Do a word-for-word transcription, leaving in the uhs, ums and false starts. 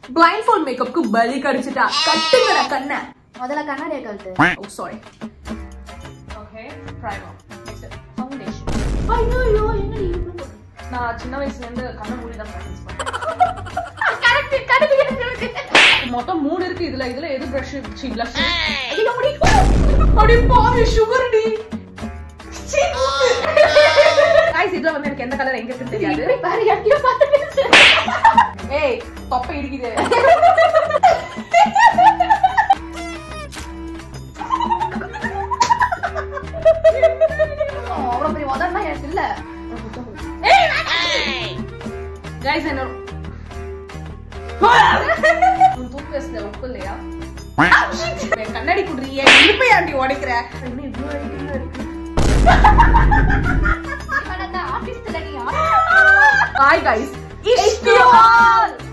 blindfold makeup க்கு பலி கடிச்சிட்டா. கட்டுங்கடா கண்ணை. முதல்ல கண்ணாடியை கழட்டு. Oh sorry. Okay, primer. Next foundation. ஐயோ என்னடி இப்படி போடு. நான் சின்ன வயசுல இருந்து கண்ணை மூடி தான் practice பண்ணேன். கரெக்ட் கரெக்ட் எனக்கு. மொத்தம் மூணு இருக்கு இதுல. இதுல எது brush சி blush? ஐயோ முடி. அடி பாவி சுகர் டி. சீ. गाइस இதுல வந்து எனக்கு எந்த கலர் எங்க இருக்குன்னு தெரியாது. இப்படி பாரு யாரையோ பார்த்து பேசு. ஏய் தொப்பை இருக்குது. அவ்வளவு பெரிய உதறனா எனக்கு இல்ல. ஏய் गाइस என்ன உன் டூத்பேஸ்ட்ல உப்பு இல்லையா? கண்ணாடி குடுறியே இழுப்பை ஆண்டி உடைக்கிற. என்ன இவ்ளோ ஐடியா இருக்கு? ஆபீஸ்ல நீ Hi guys, it's you all.